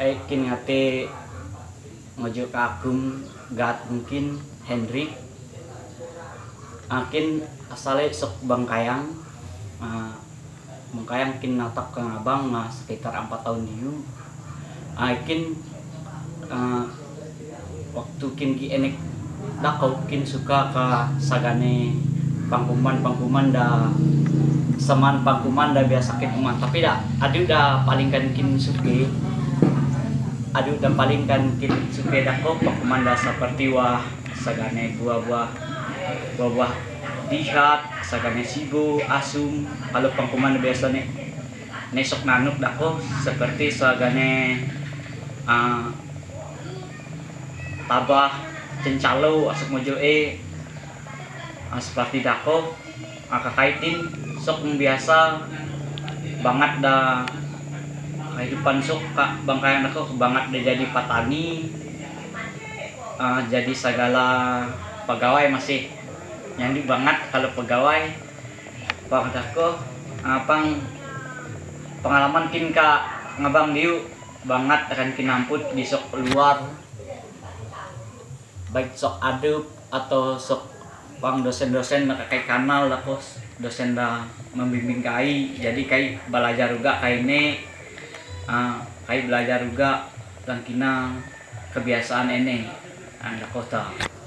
kin ngate ngojo kagum gat mungkin Hendrik akin asale sok Bangkayang. Bangkayang kin natap ke abang sekitar 4 tahun diu. Akin waktu kin ki enek dakau kin suka ke sagane pangkuman da seman pangkuman da biasa kin uman, tapi dah adu dah palingkan kin suke dakau pangkuman da seperti wah sagane buah-buah dihat sagane sibo asum. Kalau pangkuman biasa nesok nanuk dako seperti sagane tabah cencalo asuk mojo seperti dako kakaitin sok biasa banget dah kehidupan sok kak Bangkayang dako banget dah jadi petani, jadi segala pegawai masih nyandi banget kalau pegawai bang dako pengalaman kin kak ngabang diu banget akan kinamput di sok luar baik sok aduk atau sok bang dosen-dosen kayak kanal lah dosen dah membimbing kai, jadi kai belajar juga kai belajar juga tentang kebiasaan ini anda kota.